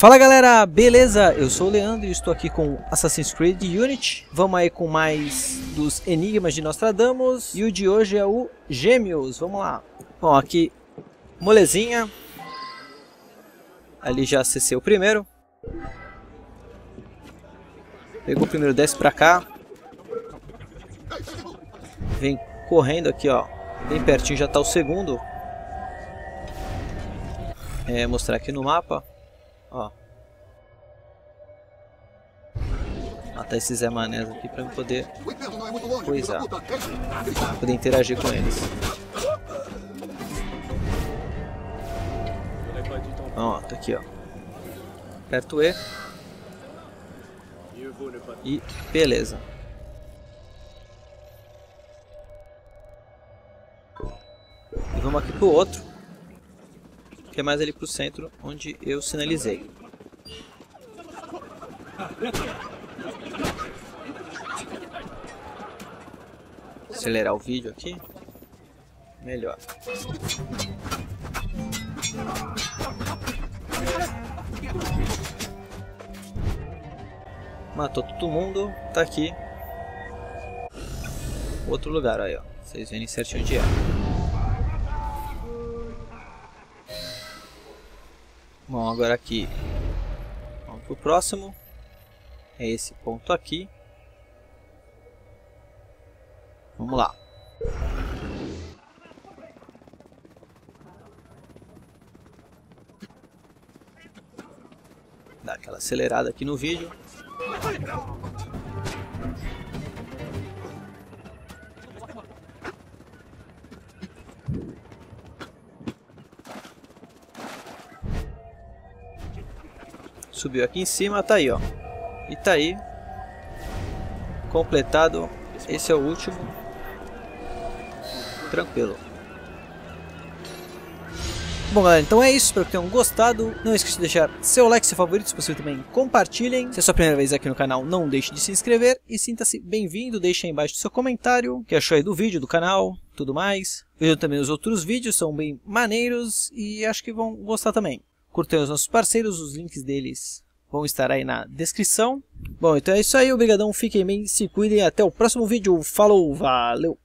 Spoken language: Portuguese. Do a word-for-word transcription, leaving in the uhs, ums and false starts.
Fala galera, beleza? Eu sou o Leandro e estou aqui com Assassin's Creed Unity. Vamos aí com mais dos Enigmas de Nostradamus. E o de hoje é o Gêmeos, vamos lá. Bom, aqui, molezinha. Ali já acessei o primeiro. Pegou o primeiro, desce pra cá. Vem correndo aqui, ó. Bem pertinho já tá o segundo. É, mostrar aqui no mapa. Ó. Matar esses Zé Manés aqui pra eu poder coisar. Poder interagir com eles. Ó, tá aqui, ó. Aperto E. E beleza. E vamos aqui pro outro. Que é mais ali pro centro, onde eu sinalizei. Acelerar o vídeo aqui. Melhor. Matou todo mundo. Tá aqui. Outro lugar aí, ó. Vocês verem certinho onde é. Bom, agora aqui. Vamos pro próximo. É esse ponto aqui. Vamos lá. Dá aquela acelerada aqui no vídeo. Subiu aqui em cima, tá aí, ó. E tá aí. Completado. Esse é o último. Tranquilo. Bom galera, então é isso, espero que tenham gostado. Não esqueça de deixar seu like, seu favorito, se possível também compartilhem. Se é a sua primeira vez aqui no canal, não deixe de se inscrever. E sinta-se bem-vindo, deixe aí embaixo o seu comentário. O que achou aí do vídeo, do canal, tudo mais. Vejam também os outros vídeos, são bem maneiros e acho que vão gostar também. Curtam os nossos parceiros, os links deles vão estar aí na descrição. Bom, então é isso aí, obrigadão, fiquem bem, se cuidem, até o próximo vídeo. Falou, valeu!